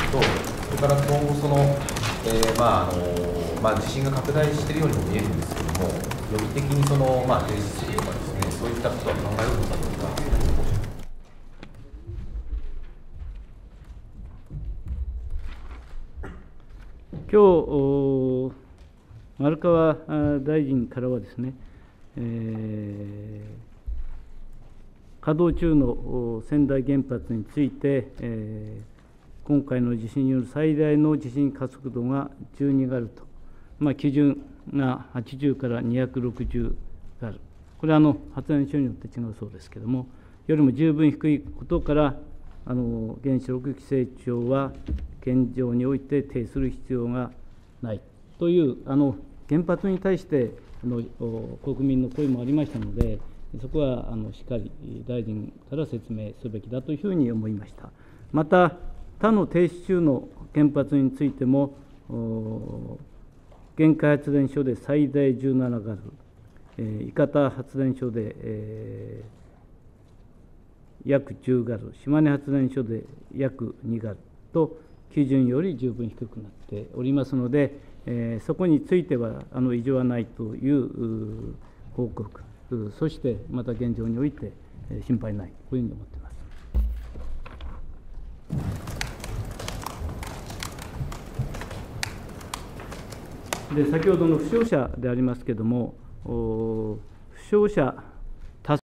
と、それから今後地震が拡大しているようにも見えるんですけれども、予備的に停止するとかですね、そういったことは考えるのかどうか。 今日丸川大臣からはですね、稼働中の川内原発について、今回の地震による最大の地震加速度が12ガルと、基準が80から260ガル、これは発電所によって違うそうですけれども、よりも十分低いことから、原子力規制庁は現状において停止する必要がないという、原発に対して国民の声もありましたので、そこはしっかり大臣から説明すべきだというふうに思いました。また、他の停止中の原発についても、玄海発電所で最大17ガル、伊方発電所で、約10ガル、島根発電所で約2ガルと、基準より十分低くなっておりますので、そこについては異常はないという報告、そしてまた現状において心配ない、こういうふうに思っています。で、先ほどの負傷者でありますけれども、負傷者